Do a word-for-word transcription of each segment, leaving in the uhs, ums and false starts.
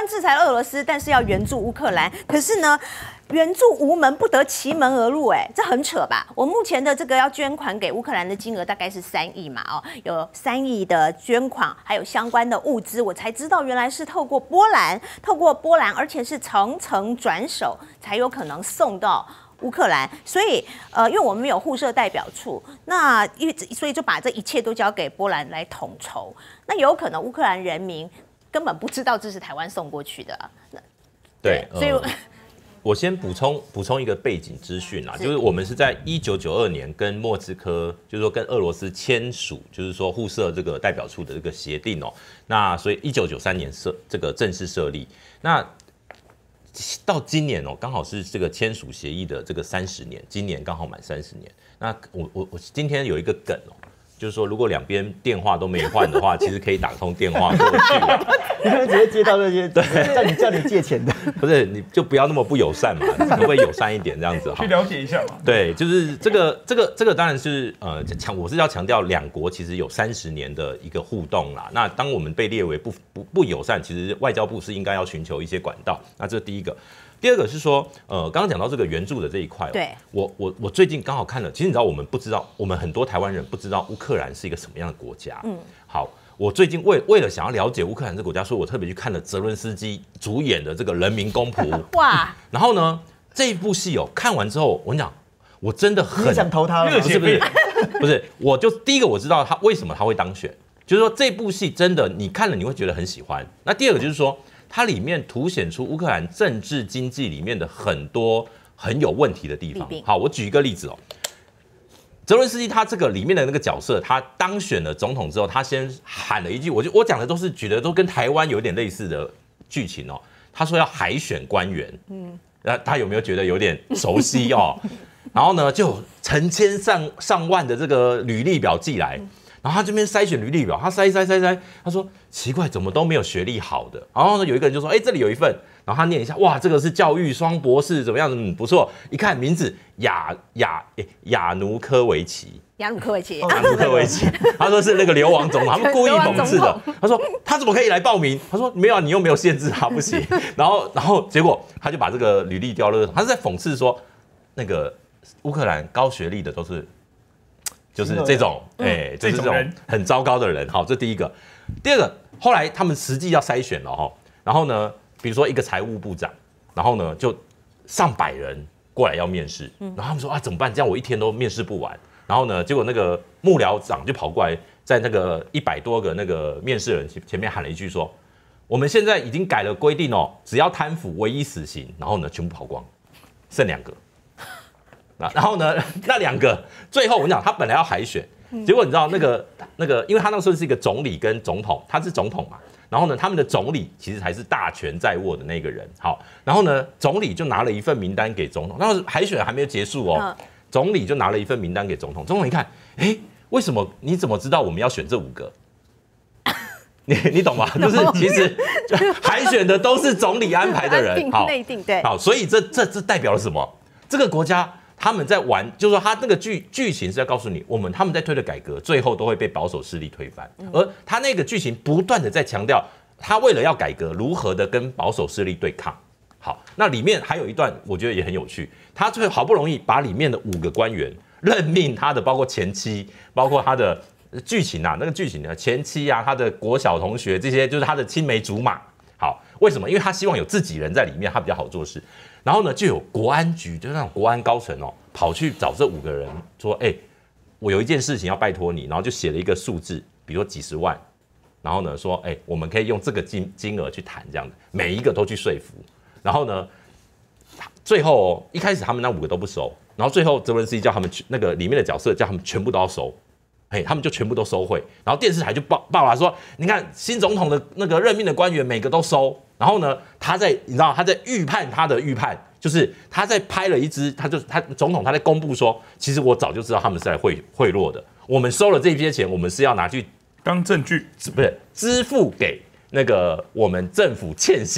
湾制裁了俄罗斯，但是要援助乌克兰，可是呢？援助无门不得其门而入，哎，这很扯吧？我目前的这个要捐款给乌克兰的金额大概是三亿嘛，哦，有三亿的捐款，还有相关的物资，我才知道原来是透过波兰，透过波兰，而且是层层转手才有可能送到乌克兰。所以，呃，因为我们没有互设代表处，那因为所以就把这一切都交给波兰来统筹。那有可能乌克兰人民根本不知道这是台湾送过去的， 对， 所以。 呃我先补充补充一个背景资讯啦，就是我们是在一九九二年跟莫斯科，就是说跟俄罗斯签署，就是说互设这个代表处的这个协定哦。那所以一九九三年设这个正式设立，那到今年哦，刚好是这个签署协议的这个三十年，今年刚好满三十年。那我我我今天有一个梗哦。就是说，如果两边电话都没换的话，其实可以打通电话过去。 你可能直接接到那些对叫你叫你借钱的， 不是你就不要那么不友善嘛，可不可以友善一点这样子？ 去了解一下嘛。 对，就是这个这个这个当然是呃强，我是要强调两国其实有三十年的一个互动啦。那当我们被列为不不不友善，其实外交部是应该要寻求一些管道。那这是第一个。第二个是说，呃，刚刚讲到这个援助的这一块、喔，对，我我我最近刚好看了，其实你知道，我们不知道，我们很多台湾人不知道乌克兰是一个什么样的国家。嗯，好，我最近为为了想要了解乌克兰这个国家，所以我特别去看了泽伦斯基主演的这个《人民公仆》。哇！然后呢，这一部戏哦、喔，看完之后，我跟你讲，我真的很想投他了， 不是不是不是，我就第一个我知道他为什么他会当选，就是说这部戏真的你看了你会觉得很喜欢。那第二个就是说。它里面凸显出乌克兰政治经济里面的很多很有问题的地方。好，我举一个例子哦，泽伦斯基他这个里面的那个角色，他当选了总统之后，他先喊了一句，我就我讲的都是觉得都跟台湾有点类似的剧情哦。他说要海选官员，嗯，那他有没有觉得有点熟悉哦？然后呢，就成千上上万的这个履历表寄来。然后他这边筛选履历表，他筛筛筛筛，他说奇怪，怎么都没有学历好的。然后呢，有一个人就说，哎、欸，这里有一份，然后他念一下，哇，这个是教育双博士，怎么样？嗯，不错。一看名字，亚亚亚努科维奇， 亚努科维奇， 亚努科维奇，他说是那个流亡总统，他们故意讽刺的。他说他怎么可以来报名？他说没有，你又没有限制他不行。然后然后结果他就把这个履历丢了，他是在讽刺说，那个乌克兰高学历的都是。就是这种，哎、欸，就是这种很糟糕的人。好，这第一个。第二个，后来他们实际要筛选了哈，然后呢，比如说一个财务部长，然后呢就上百人过来要面试，然后他们说啊怎么办？这样我一天都面试不完。然后呢，结果那个幕僚长就跑过来，在那个一百多个那个面试人前面喊了一句说：“我们现在已经改了规定哦，只要贪腐唯一死刑。”然后呢，全部跑光，剩两个。然后呢，那两个最后我跟你讲，他本来要海选，结果你知道那个那个，因为他那个时候是一个总理跟总统，他是总统嘛，然后呢，他们的总理其实才是大权在握的那个人。好，然后呢，总理就拿了一份名单给总统，然后海选还没有结束哦，总理就拿了一份名单给总统，总统一看，哎，为什么你怎么知道我们要选这五个？你你懂吗？就是其实海选的都是总理安排的人，好， 内定对， 好，所以这这这代表了什么？这个国家。他们在玩，就是说他那个剧剧情是在告诉你，我们他们在推的改革，最后都会被保守势力推翻。而他那个剧情不断的在强调，他为了要改革，如何的跟保守势力对抗。好，那里面还有一段，我觉得也很有趣。他最后好不容易把里面的五个官员任命他的，包括前妻，包括他的剧情啊，那个剧情呢，前妻啊，他的国小同学这些，就是他的青梅竹马。好，为什么？因为他希望有自己人在里面，他比较好做事。然后呢，就有国安局，就是那种国安高层哦，跑去找这五个人说：“哎、欸，我有一件事情要拜托你。”然后就写了一个数字，比如说几十万。然后呢，说：“哎、欸，我们可以用这个金金额去谈，这样的每一个都去说服。”然后呢，最后、哦、一开始他们那五个都不收，然后最后泽伦斯基叫他们去那个里面的角色叫他们全部都要收。哎，他们就全部都收贿，然后电视台就报报了说，你看新总统的那个任命的官员每个都收，然后呢，他在你知道他在预判他的预判，就是他在拍了一支，他就他总统他在公布说，其实我早就知道他们是来贿贿赂的，我们收了这些钱，我们是要拿去当证据， 不是支付给那个我们政府欠薪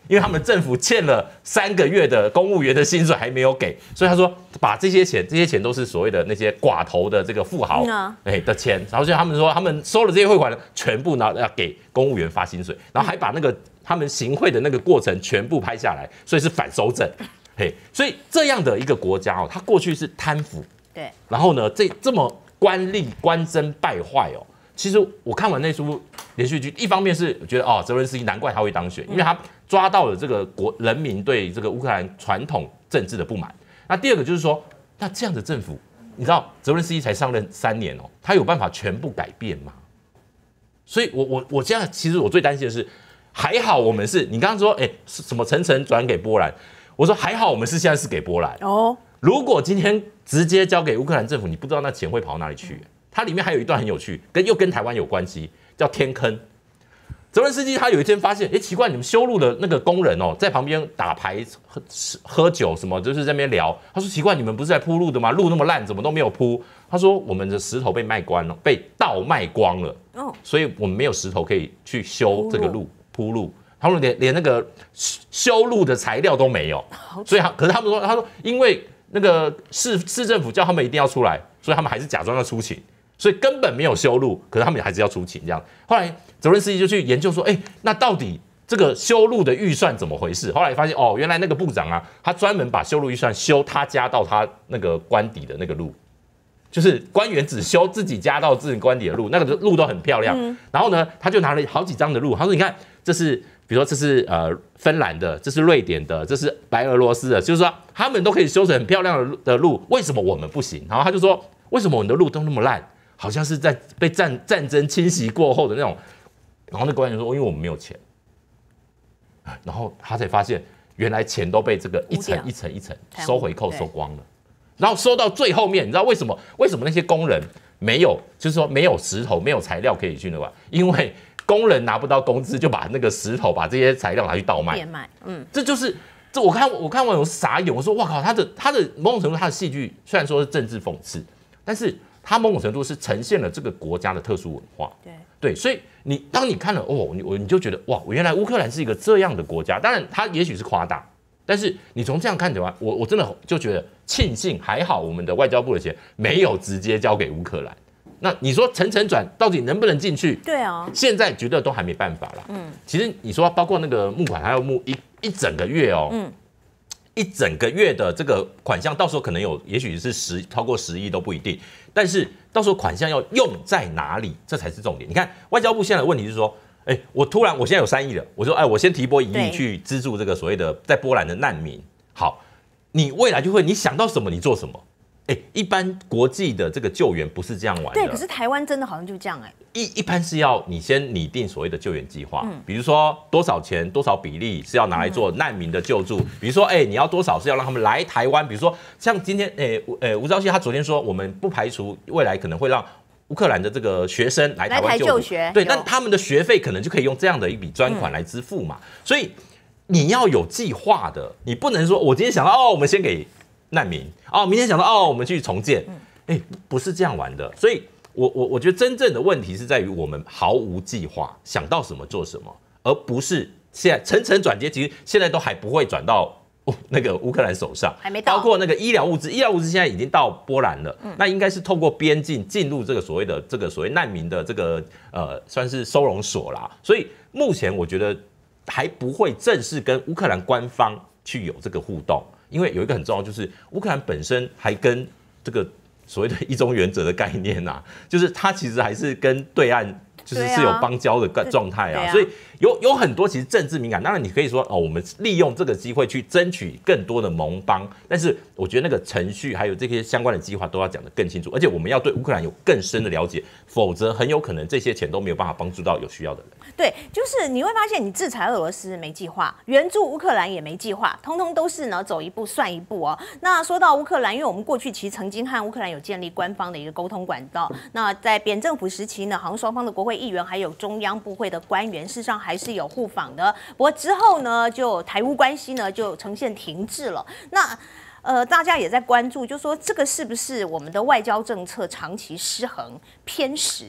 因为他们政府欠了三个月的公务员的薪水还没有给，所以他说把这些钱，这些钱都是所谓的那些寡头的这个富豪哎的钱，然后就他们说他们收了这些汇款呢，全部拿要给公务员发薪水，然后还把那个他们行贿的那个过程全部拍下来，所以是反收证。嘿，所以这样的一个国家哦，它过去是贪腐， 对， 然后呢，这这么官吏官箴败坏哦。其实我看完那出连续剧，一方面是觉得哦，泽伦斯基难怪他会当选，因为他抓到了这个国人民对这个乌克兰传统政治的不满。那第二个就是说，那这样的政府，你知道泽伦斯基才上任三年哦，他有办法全部改变吗？所以我我我现在其实我最担心的是，还好我们是你刚刚说，哎，什么层层转给波兰，我说还好我们是现在是给波兰哦。如果今天直接交给乌克兰政府，你不知道那钱会跑到哪里去。它里面还有一段很有趣，跟又跟台湾有关系，叫天坑。泽伦斯基他有一天发现，哎，奇怪，你们修路的那个工人哦，在旁边打牌、喝喝酒什么，就是在那边聊。他说：“奇怪，你们不是在铺路的吗？路那么烂，怎么都没有铺？”他说：“我们的石头被卖光了，被倒卖光了，哦，所以我们没有石头可以去修这个路铺路。他们连连那个修路的材料都没有，所以他可是他们说，他说因为那个市市政府叫他们一定要出来，所以他们还是假装要出勤。”所以根本没有修路，可是他们还是要出勤这样。后来泽伦斯基就去研究说，哎、欸，那到底这个修路的预算怎么回事？后来发现，哦，原来那个部长啊，他专门把修路预算修他家到他那个官邸的那个路，就是官员只修自己家到自己官邸的路，那个路都很漂亮。嗯、然后呢，他就拿了好几张的路，他说，你看，这是比如说这是呃芬兰的，这是瑞典的，这是白俄罗斯的，就是说他们都可以修成很漂亮的的路，为什么我们不行？然后他就说，为什么我们的路都那么烂？好像是在被战战争侵袭过后的那种，然后那官员说：“因为我们没有钱。”然后他才发现，原来钱都被这个一层一层一层收回扣收光了。然后收到最后面，你知道为什么？为什么那些工人没有，就是说没有石头、没有材料可以去那个？因为工人拿不到工资，就把那个石头、把这些材料拿去倒卖。 变卖，嗯， 这就是这我看我看完我傻眼，我说哇靠，他的他的某种程度他的戏剧虽然说是政治讽刺，但是。它某种程度是呈现了这个国家的特殊文化，对对，所以你当你看了哦，你我你就觉得哇，原来乌克兰是一个这样的国家。当然，它也许是夸大，但是你从这样看的话，我我真的就觉得庆幸，还好我们的外交部的钱没有直接交给乌克兰。那你说层层转到底能不能进去？ 对啊， 现在觉得都还没办法了。嗯，其实你说包括那个募款，还要募一一整个月哦。嗯。一整个月的这个款项，到时候可能有，也许是十超过十亿都不一定。但是到时候款项要用在哪里，这才是重点。你看外交部现在的问题是说，哎、欸，我突然我现在有三亿了，我说，哎、欸，我先提拨一亿去资助这个所谓的在波兰的难民。好，你未来就会你想到什么你做什么。哎、欸，一般国际的这个救援不是这样玩的。 对，可是台湾真的好像就这样哎、欸。 一一般是要你先拟定所谓的救援计划，嗯、比如说多少钱、多少比例是要拿来做难民的救助，嗯、比如说，哎、欸，你要多少是要让他们来台湾，比如说像今天，哎、欸，呃、欸，吴钊燮他昨天说，我们不排除未来可能会让乌克兰的这个学生来台湾就读， 学对，但他们的学费可能就可以用这样的一笔专款来支付嘛，嗯、所以你要有计划的，你不能说我今天想到哦，我们先给难民，哦，明天想到哦，我们去重建，哎、欸，不是这样玩的，所以。我我我觉得真正的问题是在于我们毫无计划，想到什么做什么，而不是现在层层转接，其实现在都还不会转到那个乌克兰手上， 还没到。 包括那个医疗物资，医疗物资现在已经到波兰了，嗯、那应该是透过边境进入这个所谓的这个所谓难民的这个呃算是收容所啦。所以目前我觉得还不会正式跟乌克兰官方去有这个互动，因为有一个很重要，就是乌克兰本身还跟这个。所谓的一中原则的概念啊，就是它其实还是跟对岸就是是有邦交的状态啊，所以有有很多其实政治敏感。当然你可以说哦，我们利用这个机会去争取更多的盟邦，但是我觉得那个程序还有这些相关的计划都要讲得更清楚，而且我们要对乌克兰有更深的了解，否则很有可能这些钱都没有办法帮助到有需要的人。 对，就是你会发现，你制裁俄罗斯没计划，援助乌克兰也没计划，通通都是呢走一步算一步哦。那说到乌克兰，因为我们过去其实曾经和乌克兰有建立官方的一个沟通管道。那在扁政府时期呢，好像双方的国会议员还有中央部会的官员，事实上还是有互访的。不过之后呢，就台乌关系呢就呈现停滞了。那呃，大家也在关注，就说这个是不是我们的外交政策长期失衡偏食？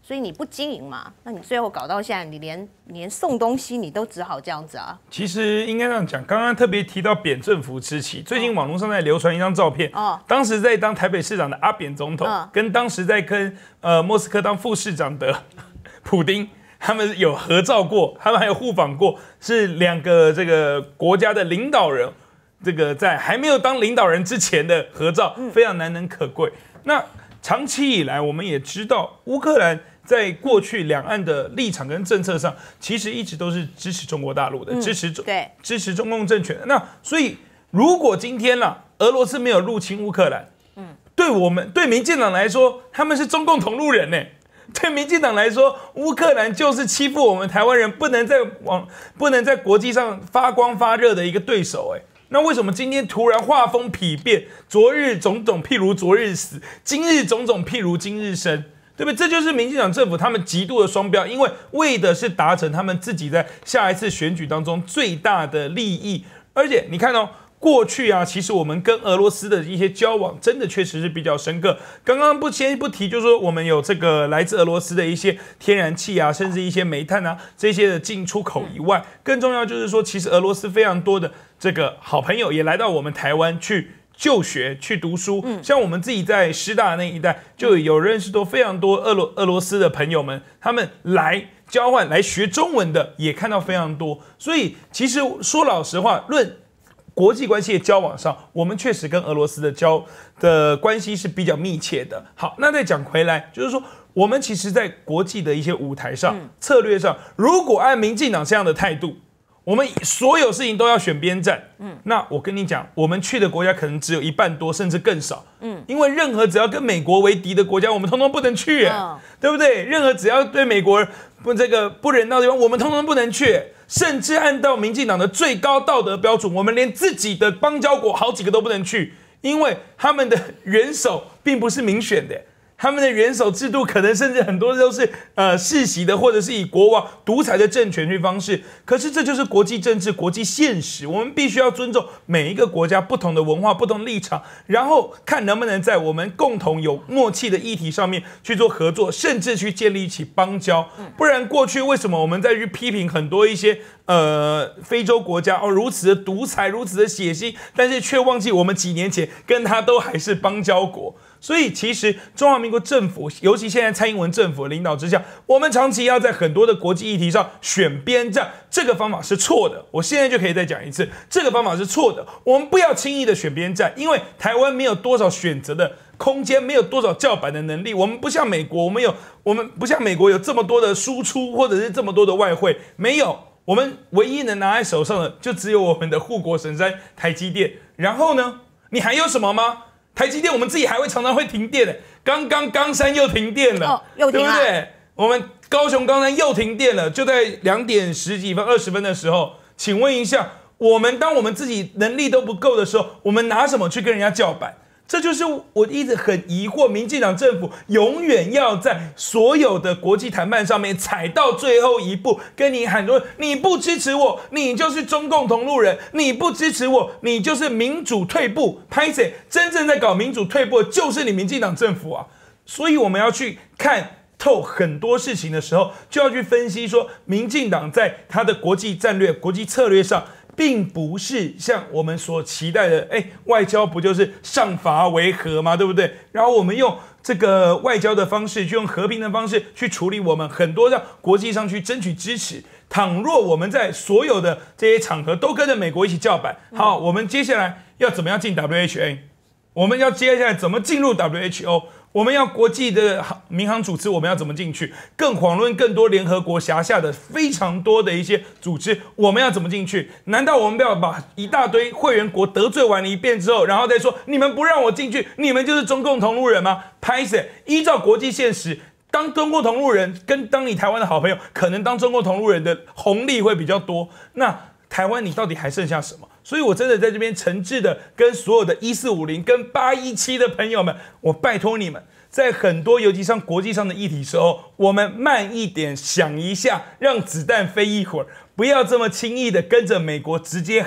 所以你不经营嘛，那你最后搞到现在，你连连送东西你都只好这样子啊。 其实应该这样讲，刚刚特别提到扁政府时期，最近网络上在流传一张照片，哦，当时在当台北市长的阿扁总统，嗯、跟当时在跟呃莫斯科当副市长的普丁，他们有合照过，他们还有互访过，是两个这个国家的领导人，这个在还没有当领导人之前的合照，嗯、非常难能可贵。那长期以来，我们也知道乌克兰在过去两岸的立场跟政策上，其实一直都是支持中国大陆的，嗯、支持中对支持中共政权的。那所以，如果今天啦，俄罗斯没有入侵乌克兰，嗯，对我们对民进党来说，他们是中共同路人呢。对民进党来说，乌克兰就是欺负我们台湾人，不能在往不能在国际上发光发热的一个对手，哎。那为什么今天突然画风丕变？昨日种种譬如昨日死，今日种种譬如今日生，对不对？这就是民进党政府他们极度的双标，因为为的是达成他们自己在下一次选举当中最大的利益。而且你看哦，过去啊，其实我们跟俄罗斯的一些交往，真的确实是比较深刻。刚刚不先不提，就是说我们有这个来自俄罗斯的一些天然气啊，甚至一些煤炭啊这些的进出口以外，更重要就是说，其实俄罗斯非常多的这个好朋友也来到我们台湾去就学、去读书。嗯，像我们自己在师大那一带，就有认识到非常多俄罗俄罗斯的朋友们，他们来交换、来学中文的，也看到非常多。所以，其实说老实话，论国际关系的交往上，我们确实跟俄罗斯的交的关系是比较密切的。好，那再讲回来，就是说，我们其实在国际的一些舞台上、嗯、策略上，如果按民进党这样的态度，我们所有事情都要选边站，嗯，那我跟你讲，我们去的国家可能只有一半多，甚至更少，嗯，因为任何只要跟美国为敌的国家，我们通通不能去，哦、对不对？任何只要对美国不这个不人道的地方，我们通通不能去，甚至按照民进党的最高道德标准，我们连自己的邦交国好几个都不能去，因为他们的元首并不是民选的。他们的元首制度可能甚至很多都是呃世袭的，或者是以国王独裁的政权去方式。可是这就是国际政治、国际现实，我们必须要尊重每一个国家不同的文化、不同的立场，然后看能不能在我们共同有默契的议题上面去做合作，甚至去建立起邦交。不然过去为什么我们在去批评很多一些呃非洲国家哦如此的独裁、如此的血腥，但是却忘记我们几年前跟他都还是邦交国。所以，其实中华民国政府，尤其现在蔡英文政府的领导之下，我们长期要在很多的国际议题上选边站，这个方法是错的。我现在就可以再讲一次，这个方法是错的。我们不要轻易的选边站，因为台湾没有多少选择的空间，没有多少叫板的能力。我们不像美国，我们有我们不像美国有这么多的输出，或者是这么多的外汇，没有。我们唯一能拿在手上的，就只有我们的护国神山台积电。然后呢，你还有什么吗？台积电我们自己还会常常会停电的，刚刚冈山又停电了， 哦、又停了， 对不对？我们高雄冈山又停电了，就在两点十几分、二十分的时候，请问一下，我们当我们自己能力都不够的时候，我们拿什么去跟人家叫板？这就是我一直很疑惑，民进党政府永远要在所有的国际谈判上面踩到最后一步，跟你喊说你不支持我，你就是中共同路人；你不支持我，你就是民主退步。拍谁？真正在搞民主退步，就是你民进党政府啊！所以我们要去看透很多事情的时候，就要去分析说，民进党在他的国际战略、国际策略上，并不是像我们所期待的，哎，外交不就是上伐为和吗？对不对？然后我们用这个外交的方式，就用和平的方式去处理我们很多让国际上去争取支持。倘若我们在所有的这些场合都跟着美国一起叫板，好，我们接下来要怎么样进 W H A？ 我们要接下来怎么进入 W H O？我们要国际的民航组织，我们要怎么进去？更遑论更多联合国辖下的非常多的一些组织，我们要怎么进去？难道我们不要把一大堆会员国得罪完了一遍之后，然后再说你们不让我进去，你们就是中共同路人吗？拍谁？依照国际现实，当中共同路人跟当你台湾的好朋友，可能当中共同路人的红利会比较多。那台湾你到底还剩下什么？所以我真的在这边诚挚的跟所有的一四五零跟八一七的朋友们，我拜托你们，在很多尤其上国际上的议题时候，我们慢一点想一下，让子弹飞一会儿，不要这么轻易的跟着美国直接喊。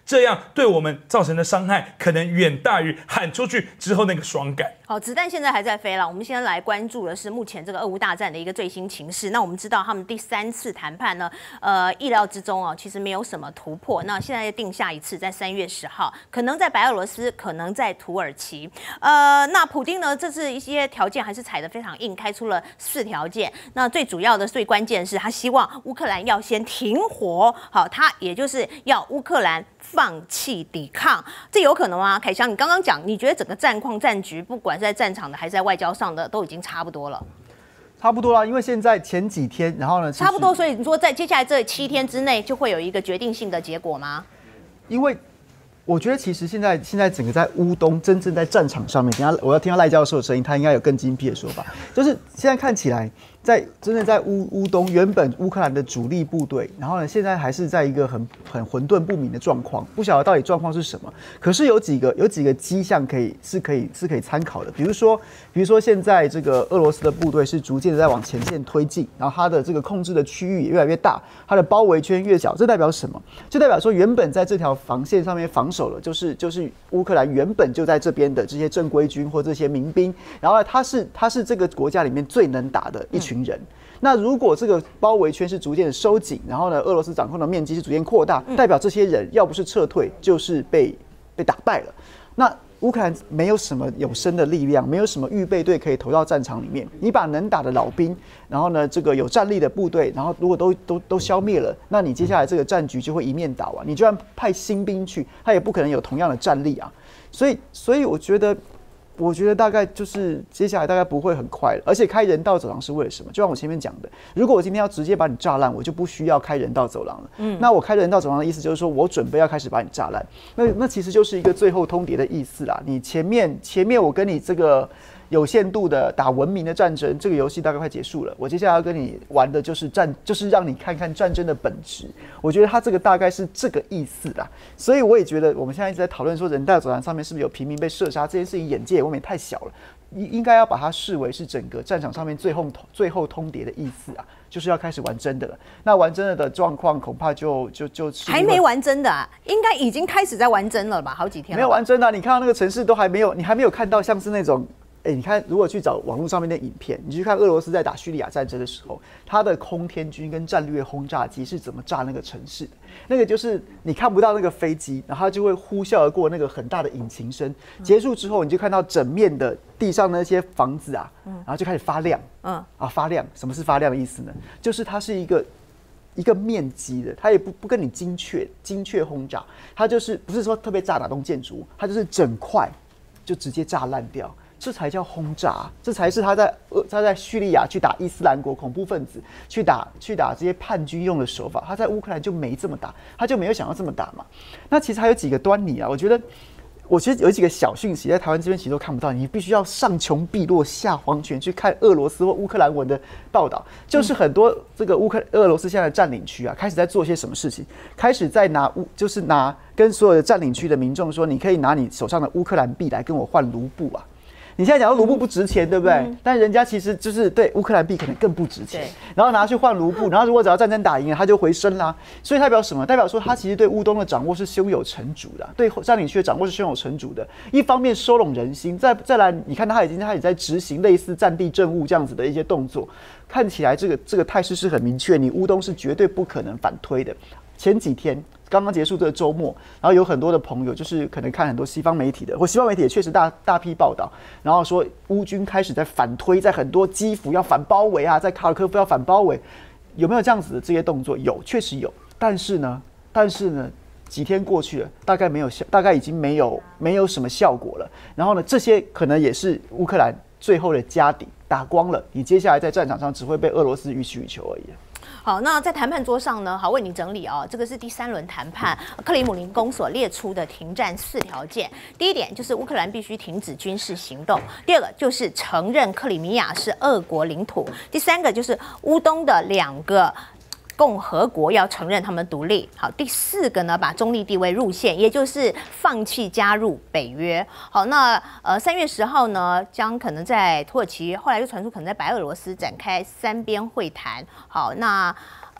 这样对我们造成的伤害可能远大于喊出去之后那个爽感。 好，子弹现在还在飞了。我们先来关注的是目前这个俄乌大战的一个最新情势。那我们知道他们第三次谈判呢，呃，意料之中哦，其实没有什么突破。那现在定下一次，在三月十号，可能在白俄罗斯，可能在土耳其。呃，那普丁呢，这次一些条件还是踩得非常硬，开出了四条件。那最主要的、最关键的是，他希望乌克兰要先停火，好，他也就是要乌克兰放弃抵抗，这有可能吗？凯翔，你刚刚讲，你觉得整个战况、战局，不管是在战场的还是在外交上的，都已经差不多了。 差不多啦，因为现在前几天，然后呢， 差不多，所以你说在接下来这七天之内就会有一个决定性的结果吗？ 因为我觉得其实现在现在整个在乌东真正在战场上面，等一下我要听到赖教授的声音，他应该有更精辟的说法。就是现在看起来，在真正在乌乌东原本乌克兰的主力部队，然后呢，现在还是在一个很很混沌不明的状况，不晓得到底状况是什么。可是有几个有几个迹象可以是可以是可以参考的，比如说比如说现在这个俄罗斯的部队是逐渐的在往前线推进，然后它的这个控制的区域也越来越大，它的包围圈越小，这代表什么？就代表说原本在这条防线上面防守了，就是就是乌克兰原本就在这边的这些正规军或这些民兵，然后呢，他是他是这个国家里面最能打的一群人。嗯，那如果这个包围圈是逐渐的收紧，然后呢，俄罗斯掌控的面积是逐渐扩大，代表这些人要不是撤退，就是被被打败了。那乌克兰没有什么有生的力量，没有什么预备队可以投到战场里面。你把能打的老兵，然后呢，这个有战力的部队，然后如果都都都消灭了，那你接下来这个战局就会一面倒啊！你就算派新兵去，他也不可能有同样的战力啊。所以，所以我觉得。我觉得大概就是接下来大概不会很快了，而且开人道走廊是为了什么？就像我前面讲的，如果我今天要直接把你炸烂，我就不需要开人道走廊了。嗯，那我开人道走廊的意思就是说我准备要开始把你炸烂，那那其实就是一个最后通牒的意思啦。你前面前面我跟你这个有限度的打文明的战争，这个游戏大概快结束了。我接下来要跟你玩的就是战，就是让你看看战争的本质。我觉得他这个大概是这个意思啦。所以我也觉得我们现在一直在讨论说人道走廊上面是不是有平民被射杀这件事情，眼界也未免太小了。应该要把它视为是整个战场上面最后最后通牒的意思啊，就是要开始玩真的了。那玩真的的状况恐怕就就就还没玩真的啊，应该已经开始在玩真了吧？好几天了。 没有玩真的、啊，你看到那个城市都还没有，你还没有看到像是那种。哎，你看，如果去找网络上面的影片，你去看俄罗斯在打叙利亚战争的时候，他的空天军跟战略轰炸机是怎么炸那个城市的？那个就是你看不到那个飞机，然后它就会呼啸而过那个很大的引擎声。结束之后，你就看到整面的地上那些房子啊，然后就开始发亮。嗯，啊，发亮，什么是发亮的意思呢？就是它是一个。一个面积的，它也不不跟你精确精确轰炸，它就是不是说特别炸哪栋建筑物，它就是整块就直接炸烂掉。这才叫轰炸，这才是他在呃他在叙利亚去打伊斯兰国恐怖分子，去打去打这些叛军用的手法。他在乌克兰就没这么打，他就没有想要这么打嘛。那其实还有几个端倪啊，我觉得，我觉得有几个小讯息在台湾这边其实都看不到，你必须要上穷碧落下黄泉去看俄罗斯或乌克兰文的报道，就是很多这个乌克俄罗斯现在的占领区啊，开始在做些什么事情，开始在拿乌就是拿跟所有的占领区的民众说，你可以拿你手上的乌克兰币来跟我换卢布啊。你现在讲到卢布不值钱，对不对？嗯、但人家其实就是对乌克兰币可能更不值钱，然后拿去换卢布，然后如果只要战争打赢了，他就回升啦。所以代表什么？代表说他其实对乌东的掌握是胸有成竹的，对占领区的掌握是胸有成竹的。一方面收拢人心，再再来，你看他已经他也在执行类似战地政务这样子的一些动作，看起来这个这个态势是很明确，你乌东是绝对不可能反推的。前几天刚刚结束这个周末，然后有很多的朋友就是可能看很多西方媒体的，或西方媒体也确实大大批报道，然后说乌军开始在反推，在很多基辅要反包围啊，在卡尔科夫要反包围，有没有这样子的这些动作？有，确实有。但是呢，但是呢，几天过去了，大概没有效，大概已经没有没有什么效果了。然后呢，这些可能也是乌克兰最后的家底打光了，你接下来在战场上只会被俄罗斯予取予求而已。 好，那在谈判桌上呢，好为你整理哦，这个是第三轮谈判，克里姆林宫所列出的停战四条件。第一点就是乌克兰必须停止军事行动，第二个就是承认克里米亚是俄国领土，第三个就是乌东的两个共和国要承认他们独立。好，第四个呢，把中立地位入宪，也就是放弃加入北约。好，那呃三月十号呢，将可能在土耳其，后来又传出可能在白俄罗斯展开三边会谈。好，那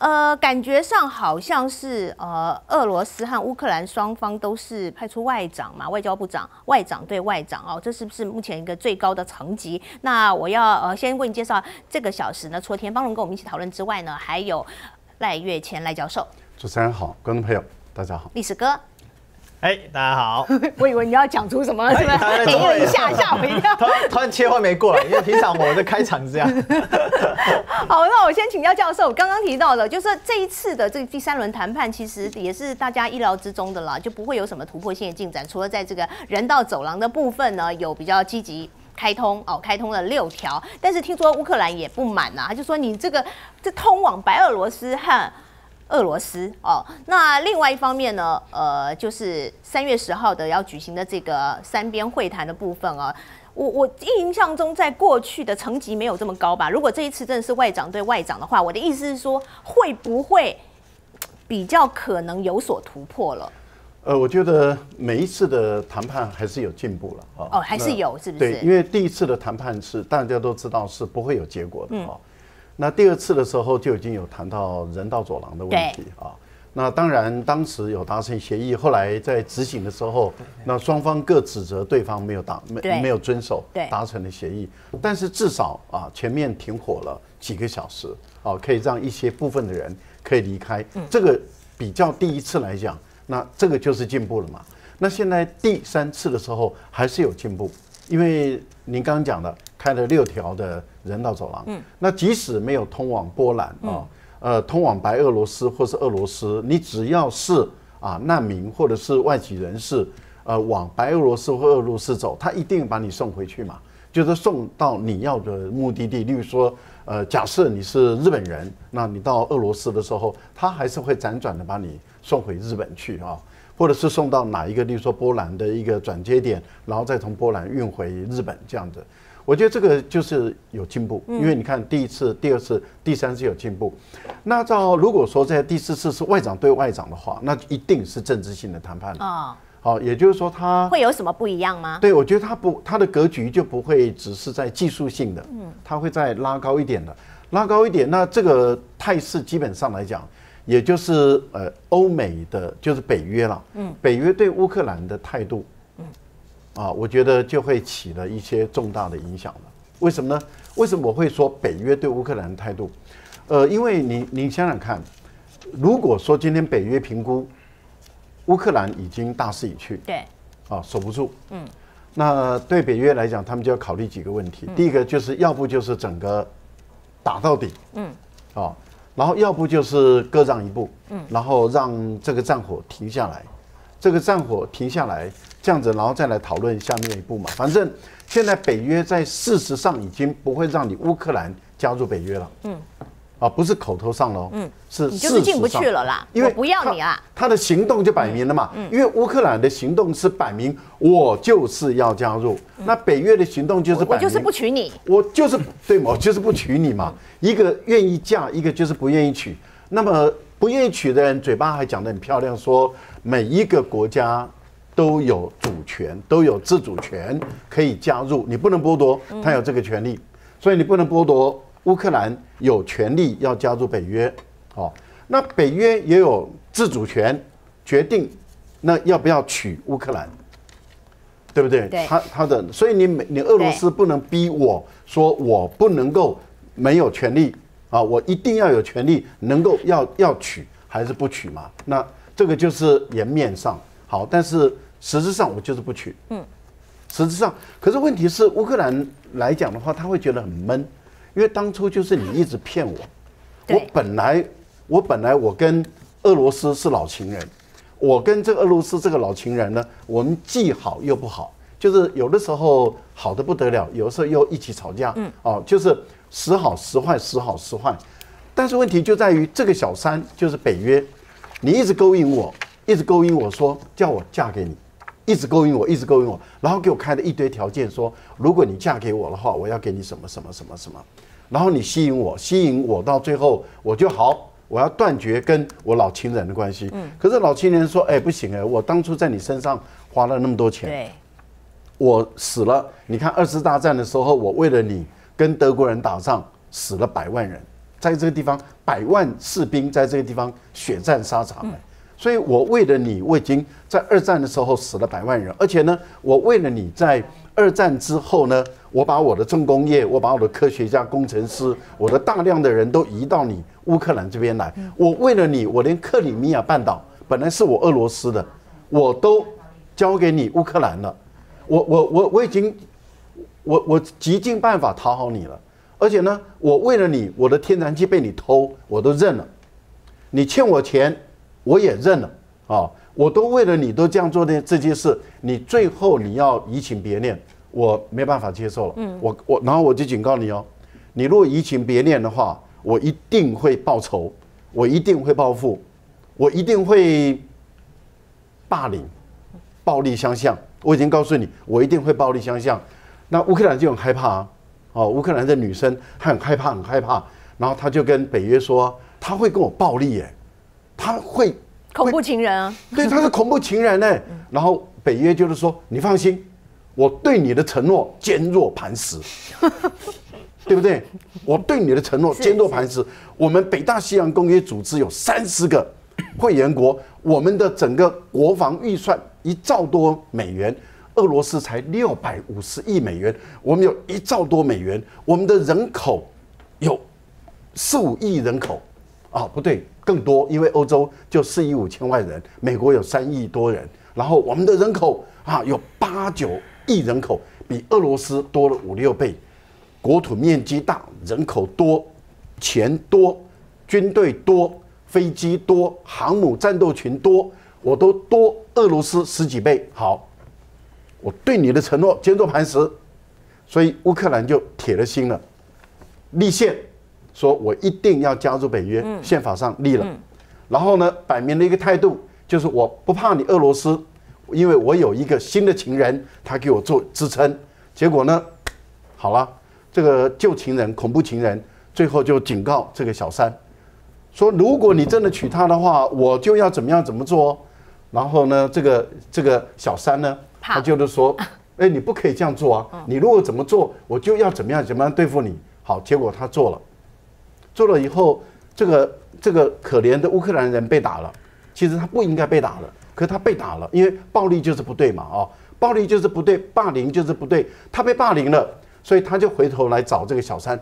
呃，感觉上好像是呃，俄罗斯和乌克兰双方都是派出外长嘛，外交部长、外长对外长哦，这是不是目前一个最高的层级？那我要呃先为你介绍这个小时呢，除了田方龙跟我们一起讨论之外呢，还有赖岳谦赖教授。 主持人好，观众朋友大家好。 历史哥。 哎，大家好！ 我以为你要讲出什么，是不是？停了一下，吓我一跳。 突然突然切换没过来，因为平常我的开场是这样。 好，那我先请教教授，刚刚提到的，就是这一次的这个第三轮谈判，其实也是大家意料之中的啦，就不会有什么突破性的进展，除了在这个人道走廊的部分呢，有比较积极。开通哦，开通了六条，但是听说乌克兰也不满呐、啊，他就说你这个这通往白俄罗斯和俄罗斯哦，那另外一方面呢，呃，就是三月十号的要举行的这个三边会谈的部分啊，我我印象中在过去的层级没有这么高吧？如果这一次真的是外长对外长的话，我的意思是说，会不会比较可能有所突破了？ 呃，我觉得每一次的谈判还是有进步了啊。 哦，还是有，是不是？ 对，因为第一次的谈判是大家都知道是不会有结果的啊。嗯，那第二次的时候就已经有谈到人道走廊的问题啊。那当然，当时有达成协议，后来在执行的时候，那双方各指责对方没有达没没有遵守达成的协议。但是至少啊，前面停火了几个小时啊，可以让一些部分的人可以离开。这个比较第一次来讲，那这个就是进步了嘛。那现在第三次的时候还是有进步，因为您刚刚讲的开了六条的人道走廊，嗯，那即使没有通往波兰啊，呃，通往白俄罗斯或是俄罗斯，你只要是啊难民或者是外籍人士，呃，往白俄罗斯或俄罗斯走，他一定把你送回去嘛，就是送到你要的目的地。例如说，呃，假设你是日本人，那你到俄罗斯的时候，他还是会辗转的把你送回日本去啊。或者是送到哪一个，例如说波兰的一个转接点，然后再从波兰运回日本这样子，我觉得这个就是有进步，因为你看第一次、第二次、第三次有进步。那照如果说在第四次是外长对外长的话，那一定是政治性的谈判哦。好，也就是说它会有什么不一样吗？ 对，我觉得它不，它的格局就不会只是在技术性的，它会再拉高一点的，拉高一点。那这个态势基本上来讲。也就是呃，欧美的就是北约了，嗯，北约对乌克兰的态度，嗯，啊，我觉得就会起了一些重大的影响了。为什么呢？为什么我会说北约对乌克兰的态度？呃，因为你你想想看，如果说今天北约评估乌克兰已经大势已去， 对， 啊，守不住，嗯，那对北约来讲，他们就要考虑几个问题。第一个就是要不就是整个打到底，嗯，啊。然后要不就是各让一步，嗯，然后让这个战火停下来，这个战火停下来，这样子，然后再来讨论下面一步嘛。反正现在北约在事实上已经不会让你乌克兰加入北约了，嗯，啊，不是口头上喽，嗯，是你就是进不去了啦，因为不要你啦， 他的行动就摆明了嘛，嗯，因为乌克兰的行动是摆明我就是要加入，那北约的行动就是摆明我就是不娶你， 我就是对嘛，我就是不娶你嘛。一个愿意嫁，一个就是不愿意娶。那么不愿意娶的人，嘴巴还讲得很漂亮，说每一个国家都有主权，都有自主权，可以加入，你不能剥夺他有这个权利，所以你不能剥夺乌克兰有权利要加入北约。好，那北约也有自主权，决定那要不要娶乌克兰，对不对？ 对， 他他的，所以你你俄罗斯不能逼我说我不能够。没有权利啊，我一定要有权利，能够要要娶还是不娶嘛？那这个就是颜面上好，但是实质上我就是不娶。嗯，实质上，可是问题是乌克兰来讲的话，他会觉得很闷，因为当初就是你一直骗我，我本来我本来我跟俄罗斯是老情人，我跟这个俄罗斯这个老情人呢，我们既好又不好，就是有的时候好的不得了，有的时候又一起吵架。嗯，哦，就是。时好时坏，时好时坏，但是问题就在于这个小三就是北约，你一直勾引我，一直勾引我说叫我嫁给你，一直勾引我，一直勾引我，然后给我开了一堆条件说，如果你嫁给我的话，我要给你什么什么什么什么，然后你吸引我，吸引我到最后我就好，我要断绝跟我老情人的关系。嗯，可是老情人说，哎，不行哎，我当初在你身上花了那么多钱， 对， 我死了，你看二次大战的时候，我为了你。跟德国人打仗死了百万人， 在这个地方百万士兵在这个地方血战沙场呢。所以我为了你，我已经在二战的时候死了百万人，而且呢，我为了你在二战之后呢，我把我的重工业，我把我的科学家、工程师，我的大量的人都移到你乌克兰这边来。我为了你，我连克里米亚半岛本来是我俄罗斯的，我都交给你乌克兰了。我我我我已经，我我极尽办法讨好你了。而且呢，我为了你，我的天然气被你偷，我都认了。你欠我钱，我也认了啊！我都为了你都这样做的这件事，你最后你要移情别恋，我没办法接受了。嗯，我我然后我就警告你哦，你如果移情别恋的话，我一定会报仇，我一定会报复，我一定会霸凌、暴力相向。我已经告诉你，我一定会暴力相向。那乌克兰就很害怕啊！哦，乌克兰的女生她很害怕，很害怕，然后她就跟北约说，她会跟我暴力耶。他会恐怖情人啊， 对，他是恐怖情人呢。然后北约就是说，你放心，我对你的承诺坚若磐石，对不对？我对你的承诺坚若磐石。我们北大西洋公约组织有三十个会员国，我们的整个国防预算一兆多美元，俄罗斯才六百五十亿美元，我们有一兆多美元，我们的人口有四五亿人口。啊，不对，更多，因为欧洲就四亿五千万人，美国有三亿多人，然后我们的人口啊有八九亿人口，比俄罗斯多了五六倍，国土面积大，人口多，钱多，军队多，飞机多，航母战斗群多，我都多俄罗斯十几倍。好，我对你的承诺坚若磐石，所以乌克兰就铁了心了，立宪。说我一定要加入北约，宪法上立了，然后呢，摆明了一个态度，就是我不怕你俄罗斯，因为我有一个新的情人，他给我做支撑。结果呢，好了，这个旧情人、恐怖情人，最后就警告这个小三，说如果你真的娶她的话，我就要怎么样怎么做。然后呢，这个这个小三呢，他就是说，哎，你不可以这样做啊，你如果怎么做，我就要怎么样怎么样对付你。好，结果他做了。做了以后，这个这个可怜的乌克兰人被打了。其实他不应该被打了，可是他被打了，因为暴力就是不对嘛，哦，暴力就是不对，霸凌就是不对，他被霸凌了，所以他就回头来找这个小三，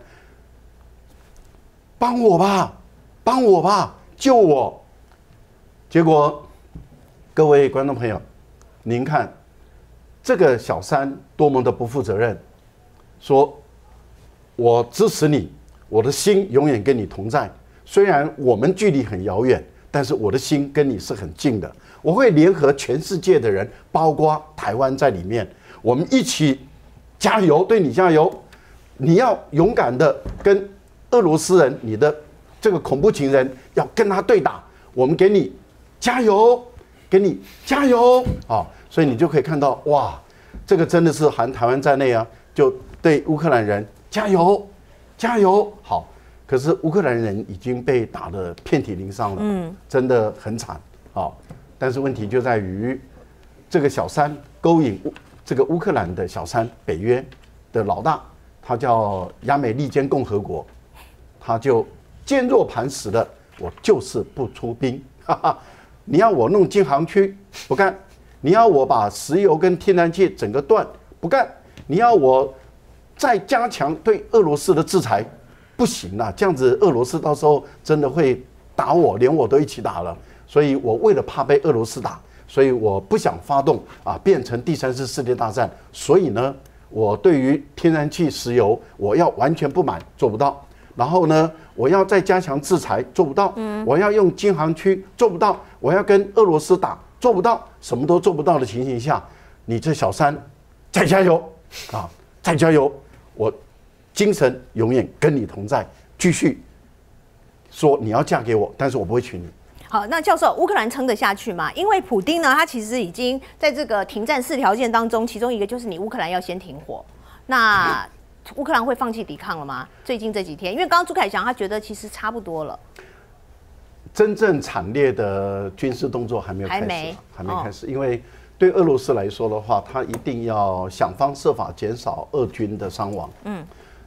帮我吧，帮我吧，救我。结果，各位观众朋友，您看这个小三多么的不负责任，说我支持你。我的心永远跟你同在，虽然我们距离很遥远，但是我的心跟你是很近的。我会联合全世界的人，包括台湾在里面，我们一起加油，对你加油。你要勇敢的跟俄罗斯人，你的这个恐怖情人要跟他对打，我们给你加油，给你加油啊！所以你就可以看到，哇，这个真的是含台湾在内啊，就对乌克兰人加油。加油！好，可是乌克兰人已经被打得遍体鳞伤了，嗯，真的很惨。好，但是问题就在于，这个小三勾引这个乌克兰的小三，北约的老大，他叫亚美利坚共和国，他就坚若磐石的，我就是不出兵。哈哈，你要我弄禁航区，不干；你要我把石油跟天然气整个断，不干；你要我再加强对俄罗斯的制裁，不行啦，这样子俄罗斯到时候真的会打我，连我都一起打了。所以我为了怕被俄罗斯打，所以我不想发动啊，变成第三次世界大战。所以呢，我对于天然气、石油，我要完全不买，做不到。然后呢，我要再加强制裁，做不到。我要用禁航区，做不到。我要跟俄罗斯打，做不到。什么都做不到的情形下，你这小三再加油啊，再加油！我精神永远跟你同在，继续说你要嫁给我，但是我不会娶你。 好，那教授，乌克兰撑得下去吗？因为普丁呢，他其实已经在这个停战四条件当中，其中一个就是你乌克兰要先停火。那乌克兰会放弃抵抗了吗？最近这几天，因为刚刚朱凯翔他觉得其实差不多了。 真正惨烈的军事动作还没有开始，还没, 还没开始，哦、因为对俄罗斯来说的话，他一定要想方设法减少俄军的伤亡。嗯，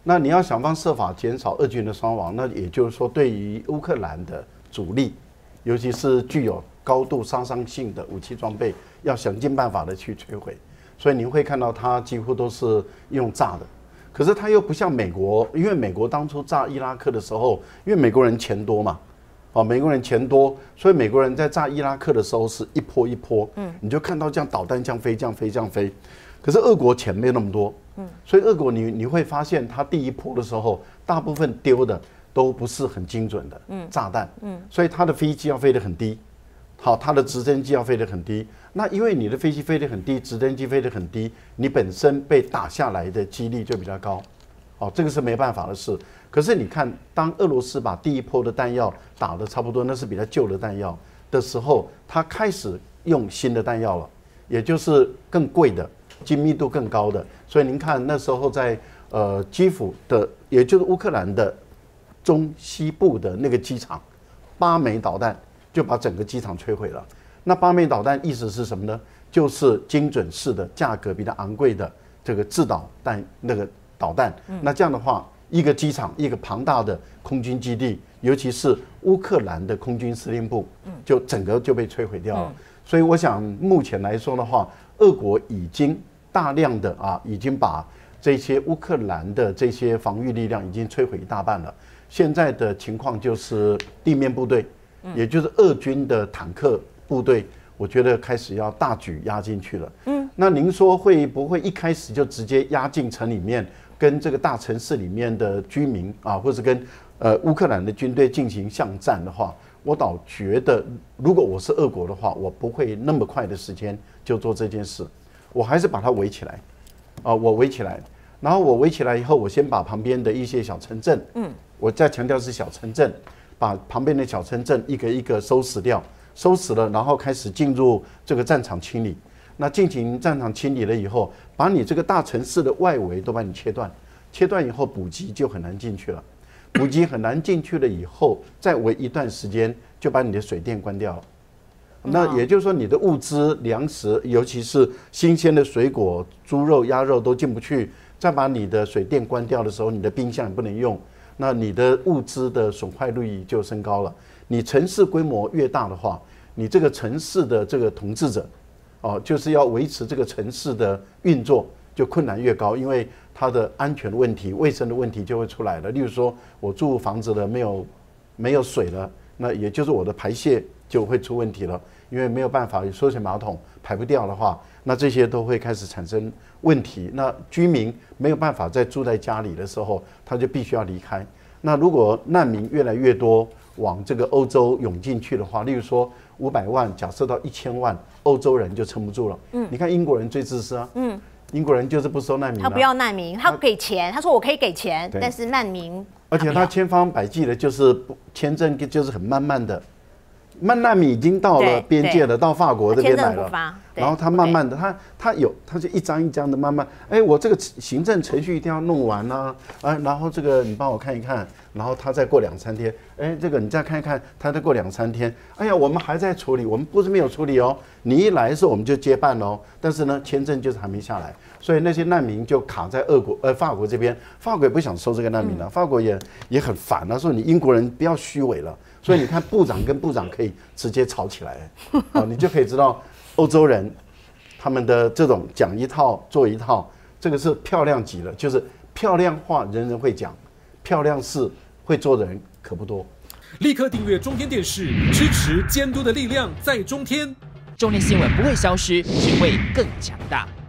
那你要想方设法减少俄军的伤亡，那也就是说，对于乌克兰的主力，尤其是具有高度杀伤性的武器装备，要想尽办法的去摧毁。所以您会看到它几乎都是用炸的。可是它又不像美国，因为美国当初炸伊拉克的时候，因为美国人钱多嘛，哦，美国人钱多，所以美国人在炸伊拉克的时候是一波一波，嗯，你就看到这样导弹这样飞，这样飞，这样飞。可是俄国钱没有那么多，嗯，所以俄国你你会发现，它第一波的时候，大部分丢的都不是很精准的炸弹，嗯，所以它的飞机要飞得很低，好，它的直升机要飞得很低。那因为你的飞机飞得很低，直升机飞得很低，你本身被打下来的几率就比较高，哦，这个是没办法的事。可是你看，当俄罗斯把第一波的弹药打得差不多，那是比较旧的弹药的时候，它开始用新的弹药了，也就是更贵的。精密度更高的，所以您看那时候在呃基辅的，也就是乌克兰的中西部的那个机场，八枚导弹就把整个机场摧毁了。那八枚导弹意思是什么呢？就是精准式的、价格比较昂贵的这个制导弹那个导弹。那这样的话，一个机场，一个庞大的空军基地，尤其是乌克兰的空军司令部，就整个就被摧毁掉了。所以我想目前来说的话，俄国已经大量的啊，已经把这些乌克兰的这些防御力量已经摧毁一大半了。现在的情况就是地面部队，也就是俄军的坦克部队，我觉得开始要大举压进去了。嗯，那您说会不会一开始就直接压进城里面，跟这个大城市里面的居民啊，或者跟呃乌克兰的军队进行巷战的话，我倒觉得，如果我是俄国的话，我不会那么快的时间就做这件事。我还是把它围起来，啊、呃，我围起来，然后我围起来以后，我先把旁边的一些小城镇，嗯，我再强调是小城镇，把旁边的小城镇一个一个收拾掉，收拾了，然后开始进入这个战场清理。那进行战场清理了以后，把你这个大城市的外围都把你切断，切断以后补给就很难进去了，补给很难进去了以后，再围一段时间就把你的水电关掉了。那也就是说，你的物资、粮食，尤其是新鲜的水果、猪肉、鸭肉都进不去。再把你的水电关掉的时候，你的冰箱也不能用，那你的物资的损坏率就升高了。你城市规模越大的话，你这个城市的这个统治者，哦，就是要维持这个城市的运作，就困难越高，因为它的安全问题、卫生的问题就会出来了。例如说，我住房子了，没有没有水了，那也就是我的排泄就会出问题了，因为没有办法抽水马桶排不掉的话，那这些都会开始产生问题。那居民没有办法再住在家里的时候，他就必须要离开。那如果难民越来越多往这个欧洲涌进去的话，例如说五百万，假设到一千万，欧洲人就撑不住了。嗯，你看英国人最自私啊。嗯。英国人就是不收难民、啊， 他不要难民，他给钱，他说我可以给钱，但是难民， 而且他千方百计的，就是签证就是很慢慢的，慢难民已经到了边界了，到法国这边来了，然后他慢慢的，他他有，他就一张一张的慢慢，哎，我这个行政程序一定要弄完啊，啊，然后这个你帮我看一看，然后他再过两三天，哎，这个你再看一看，他再过两三天，哎呀，我们还在处理，我们不是没有处理哦，你一来的时候我们就接办哦，但是呢，签证就是还没下来，所以那些难民就卡在俄国呃法国这边，法国也不想收这个难民了、啊，法国也也很烦啊，说你英国人不要虚伪了，所以你看部长跟部长可以直接吵起来，哦，你就可以知道欧洲人他们的这种讲一套做一套，这个是漂亮极了，就是漂亮话人人会讲，漂亮事会做的人可不多。 立刻订阅中天电视，支持监督的力量在中天。 中天新闻不会消失，只会更强大。